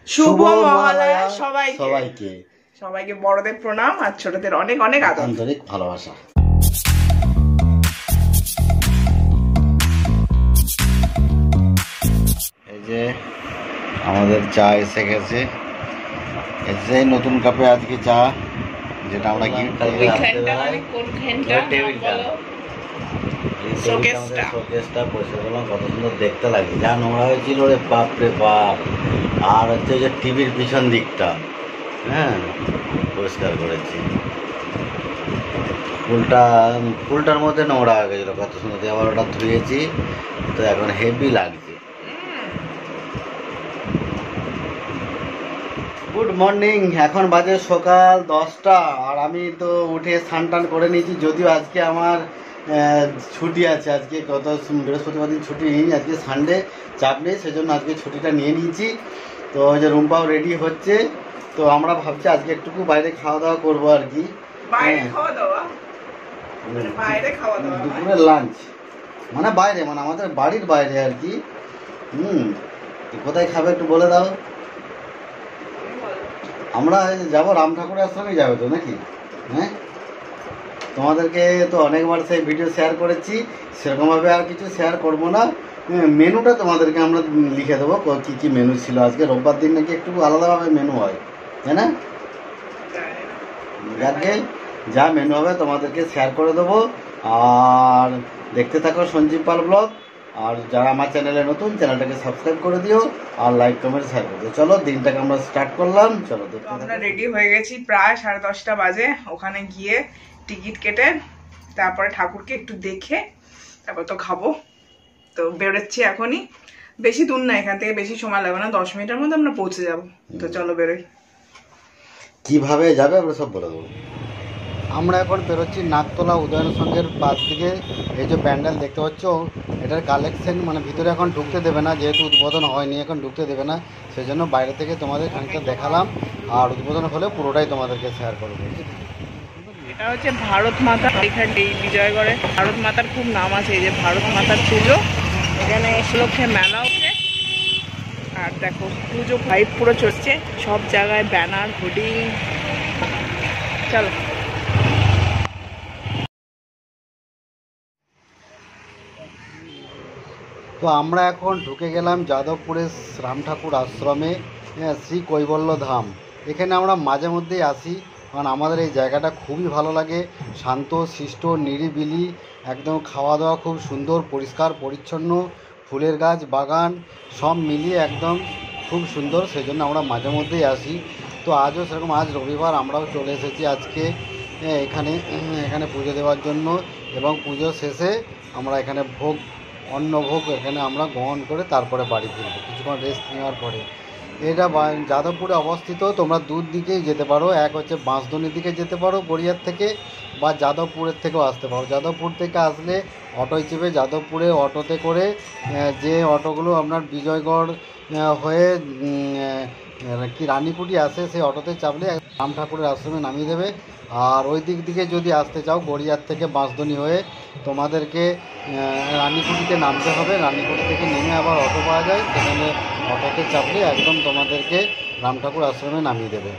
শুভ মহালয়া সবাইকে সবাইকে বড়দের প্রণাম আর ছোটদের অনেক অনেক আন্তরিক ভালোবাসা। এই যে আমাদের চা এসে গেছে, এসে নতুন কাপে আজকে চা, যেটা আমরা শোকেসটা পরিষ্কার করলাম, কত সুন্দর দেখতে লাগে, যা নোংরা হয়েছিল রে বাপ রে বাপ। আর হচ্ছে যে টিভির পিছন দিকটা পরিষ্কার করেছি, ফুলটার মধ্যে নোংরা হয়ে গেছিলো, কত সুন্দর, আবার ওটা ধুয়েছি, তো এখন হেভি লাগছে। গুড মর্নিং, এখন বাজে সকাল 10টা, আর আমি তো উঠে স্নান টান করে নিয়েছি, যদিও আজকে আমার ছুটি আছে, আজকে গত বৃহস্পতিবার দিন ছুটি নিই, আজকে সানডে চাপ নেই, সেজন্য আজকে ছুটিটা নিয়ে নিয়েছি। তো ওই যে রুম্পাও রেডি হচ্ছে, তো আমরা ভাবছি আজকে একটুকু বাইরে খাওয়া দাওয়া করবো আর কি, দুপুরের লাঞ্চ মানে বাইরে, মানে আমাদের বাড়ির বাইরে আর কি। কোথায় খাবে একটু বলে দাও। আমরা যাবো রাম ঠাকুরের আশ্রমে, যাবে তো নাকি? হ্যাঁ, তোমাদেরকে তো অনেকবার সেই ভিডিও শেয়ার করেছি, সেরকমভাবে আর কিছু শেয়ার করবো না। মেনুটা তোমাদেরকে আমরা লিখে দেবো কী কী মেনু ছিল। আজকে রোববার দিন নাকি একটু আলাদাভাবে মেনু হয়, তাই না? যাকে যা মেনু হবে তোমাদেরকে শেয়ার করে দেবো। আর দেখতে থাকো সঞ্জীব পাল ব্লগ, আর যারা আমার চ্যানেলে নতুন, চ্যানেলটাকে সাবস্ক্রাইব করে দিও, আর লাইক কমেন্ট শেয়ার করে দিও। চলো দিনটাকে আমরা স্টার্ট করলাম, চলো। আমরা রেডি হয়ে গেছি, প্রায় 10:30 বাজে। ওখানে গিয়ে টিকিট কেটে তারপরে ঠাকুরকে একটু দেখে তারপর তো খাবো। তো বেরোচ্ছি এখনই, বেশি দূর না, এখান থেকে বেশি সময় লাগবে না, 10 মিনিটের মধ্যে আমরা পৌঁছে যাবো। তো চলো বেরোই। কিভাবে যাবে আমরা সব বলে দেবো। আমরা এখন বেরোচ্ছি নাকতলা উদয়ন সংঘের পাশ দিকে। এই যে প্যান্ডেল দেখতে পাচ্ছ, এটার কালেকশন মানে ভিতরে এখন ঢুকতে দেবে না, যেহেতু উদ্বোধন হয়নি, এখন ঢুকতে দেবে না, সেই জন্য বাইরে থেকে তোমাদের খানিকটা দেখালাম, আর উদ্বোধন হলে পুরোটাই তোমাদেরকে শেয়ার করবো। এটা হচ্ছে ভারত মাতা, এখানে এই বিজয়গড়ে ভারত মাতার খুব নাম আছে। এই যে ভারত মাতার পুজো, এখানে উপলক্ষে মেলা ওঠে। আর দেখো পুজো ভাইব পুরো চলছে, সব জায়গায় ব্যানার, হোর্ডিং। চলো। তো আমরা এখন ঢুকে গেলাম যাদবপুরের রাম ঠাকুর আশ্রমে, শ্রী কৈবল্য ধাম। এখানে আমরা মাঝে মধ্যেই আসি, কারণ আমাদের এই জায়গাটা খুবই ভালো লাগে, শান্ত শিষ্ট নিরিবিলি, একদম খাওয়া দাওয়া খুব সুন্দর, পরিষ্কার পরিচ্ছন্ন, ফুলের গাছ বাগান সব মিলিয়ে একদম খুব সুন্দর, সেই জন্য আমরা মাঝে মধ্যেই আসি। তো আজও সেরকম, আজ রবিবার, আমরাও চলে এসেছি আজকে এখানে পুজো দেওয়ার জন্য, এবং পুজো শেষে আমরা এখানে অন্নভোগ এখানে আমরা গ্রহণ করে তারপরে বাড়ি ফিরবো কিছুক্ষণ রেস্ট নেওয়ার পরে। এটা যাদবপুরে অবস্থিত, তোমরা দূর দিকেই যেতে পারো, এক হচ্ছে বাঁশদনির দিকে যেতে পারো গড়িয়ার থেকে, বা যাদবপুরের থেকেও আসতে পারো। যাদবপুর থেকে আসলে অটোয় চেপে যাদবপুরে অটোতে করে, যে অটোগুলো আপনার বিজয়গড় হয়ে কি রানীকুটি আসে, সেই অটোতে চাপলে রাম ঠাকুরের আশ্রমে নামিয়ে দেবে। আর ওই দিক থেকে যদি আসতে চাও গড়িয়ার থেকে বাঁশদনি হয়ে, তোমাদেরকে রানীকুটিতে নামতে হবে, রানীকুটি থেকে নেমে আবার অটো পাওয়া যায়, সেখানে অটোতে চাপলে একদম তোমাদেরকে রাম ঠাকুর আশ্রমে নামিয়ে দেবে।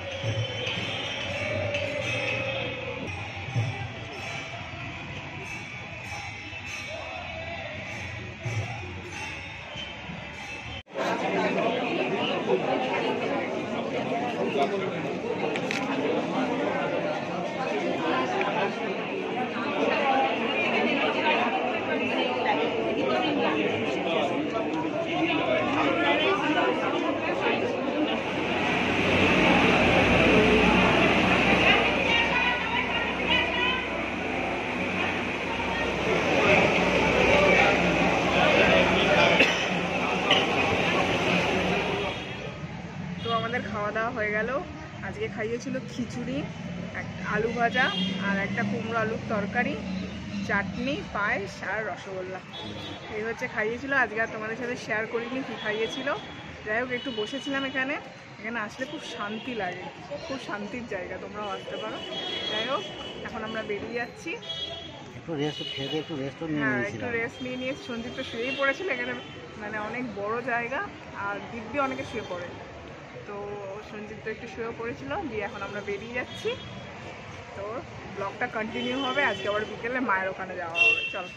খাওয়া দাওয়া হয়ে গেল। আজকে খাইয়েছিল খিচুড়ি, আলু ভাজা, আর একটা কুমড়ো আলুর তরকারি, চাটনি, পায়েস আর রসগোল্লা। এই হচ্ছে খাইয়েছিল। আজকে আর তোমাদের সাথে শেয়ার করিনি কি খাইয়েছিল। যাই হোক, একটু বসেছিলাম এখানে আসলে খুব শান্তি লাগে, খুব শান্তির জায়গা, তোমরাও আসতে পারো। যাই হোক, এখন আমরা বেরিয়ে যাচ্ছি। একটু রেস্ট খেয়ে একটু রেস্ট নিয়ে নিয়েছি। সঞ্জীব তো শুয়েই পড়েছিল এখানে, মানে অনেক বড় জায়গা, আর দিব্যি অনেকে শুয়ে পড়ে। তো তো সঞ্জিত তো একটু শুয়ে পড়েছিল, দিয়ে এখন আমরা বেরিয়ে যাচ্ছি। তো ব্লগটা কন্টিনিউ হবে, আজকে আবার বিকেলে মায়ের ওখানে যাওয়া হবে। চলো।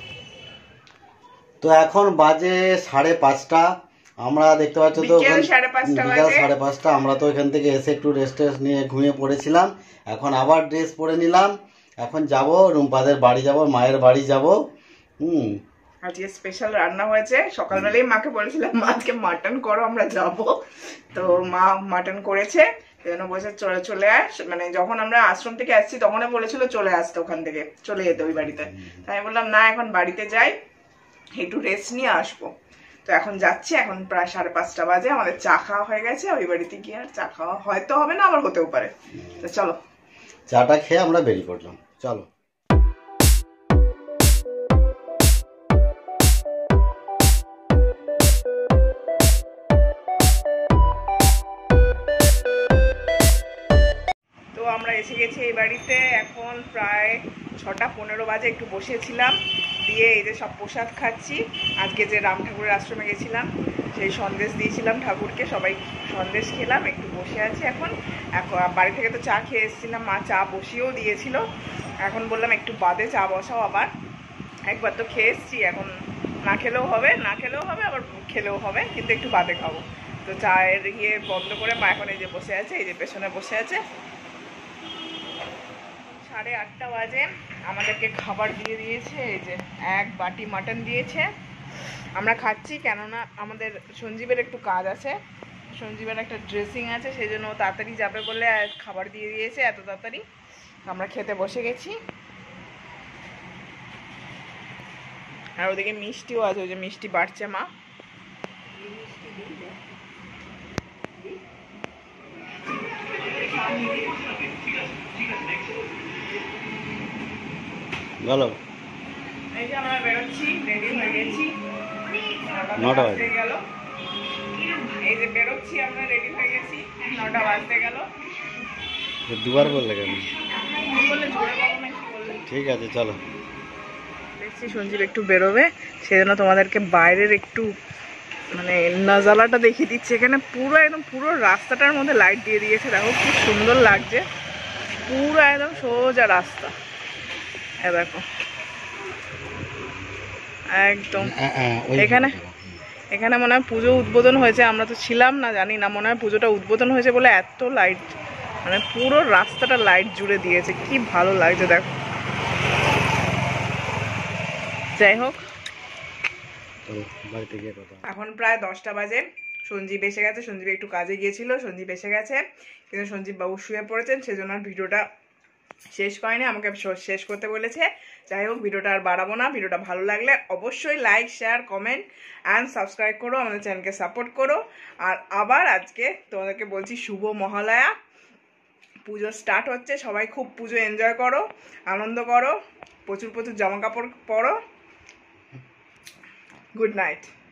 তো এখন বাজে 5:30, আমরা দেখতে পাচ্ছ তো বিকেল 5:30 বিকাল বাজে। 5:30। আমরা তো এখান থেকে এসে একটু রেস্ট নিয়ে ঘুমিয়ে পড়েছিলাম। এখন আবার ড্রেস পরে নিলাম, এখন যাব রুম্পাদের বাড়ি, যাব মায়ের বাড়ি যাব। আজকে স্পেশাল রান্না হয়েছে, সকালবেলায় মাকে বলেছিলাম মা আজকে মাটন করো, আমরা যাব। তো মা মাটন করেছে, সেজন্য বলছে চলে আস। মানে যখন আমরা আশ্রম থেকে আসছি তখনই বলেছিল চলে আসতে, ওখান থেকে চলে যেতে ওই বাড়িতে। তাই আমি বললাম না, এখন বাড়িতে যাই, একটু রেস্ট নিয়ে আসবো। তো এখন যাচ্ছি, এখন প্রায় 5:30 বাজে। আমাদের চা খাওয়া হয়ে গেছে, ওই বাড়িতে গিয়ে আর চা খাওয়া হয়তো হবে না, আবার হতেও পারে। তো চলো, চাটা খেয়ে আমরা বেরিয়ে পড়লাম। চলো। তো আমরা এসে গেছি এই বাড়িতে, এখন প্রায় 6:15 বাজে। একটু বসেছিলাম, দিয়ে এই যে সব প্রসাদ খাচ্ছি। আজকে যে রাম ঠাকুরের আশ্রমে গেছিলাম, সেই সন্দেশ দিয়েছিলাম ঠাকুরকে, সবাই সন্দেশ খেলাম, একটু বসে আছি এখন। বাড়ি থেকে তো চা খেয়ে এসেছিলাম, মা চা বসিয়েও দিয়েছিল। এখন বললাম একটু বাদে চা বসাও, আবার একবার তো খেয়ে এসছি, এখন না খেলেও হবে, আবার খেলেও হবে, কিন্তু একটু বাদে খাবো। তো চায়ের বন্ধ করে মা এখন এই যে বসে আছে, এই যে পেছনে বসে আছে। 8:30 বাজে, আমাদেরকে খাবার দিয়ে দিয়েছে। এই যে 1 বাটি মাটন দিয়েছে, আমরা খাচ্ছি। কেননা আমাদের সঞ্জীবের একটু কাজ আছে, সঞ্জীবের একটা ড্রেসিং আছে, সেই জন্য তাড়াতাড়ি যাবে বলে খাবার দিয়ে দিয়েছে এত তাড়াতাড়ি। আমরা খেতে বসে গেছি। আর ওদিকে মিষ্টিও আছে, ওই যে মিষ্টি বাড়ছে মা। বলো। এই যে আমরা বেরোচ্ছি, রেডি হয়ে গেছি, 9টা বাজে গেল। এই যে বেরোচ্ছি, আমরা রেডি হয়ে গেছি, 9টা বাজতে গেল। দুবার বললে কেন? কি বললে, জোরে বলো না, কি বললে? ঠিক আছে চলো। দেখছি সঞ্জীব একটু বেরোবে, সেজন্য তোমাদেরকে বাইরের একটু মানে নাজালাটা দেখিয়ে দিচ্ছে। এখানে পুরো একদম পুরো রাস্তাটার মধ্যে লাইট দিয়ে দিয়েছে, দেখো কি সুন্দর লাগছে, পুরো একদম সোজা রাস্তা। দেখো একদম। এখানে মনে হয় পুজো উদ্বোধন হয়েছে, আমরা তো ছিলাম না, জানি না, মনে হয় পুজোটা উদ্বোধন হয়েছে বলে এত লাইট, মানে পুরো রাস্তাটা লাইট জুড়ে দিয়েছে, কি ভালো লাগছে দেখো। যাই হোক, এখন প্রায় 10টা বাজে। সঞ্জীব এসে গেছে, সঞ্জীব একটু কাজে গিয়েছিল, সঞ্জীব এসে গেছে, কিন্তু সঞ্জীব বাবু শুয়ে পড়েছেন, সেজন্য আর ভিডিওটা শেষ করেনি, আমাকে শেষ করতে বলেছে। যাই হোক, ভিডিওটা আর বাড়াবো না। ভিডিওটা ভালো লাগলে অবশ্যই like, share, comment and subscribe করো, আমাদের চ্যানেলকে সাপোর্ট করো। আর আবার আজকে তোমাদেরকে বলছি শুভ মহালয়া, পুজো স্টার্ট হচ্ছে, সবাই খুব পুজো এনজয় করো, আনন্দ করো, প্রচুর প্রচুর জামা কাপড় পরো। Good night.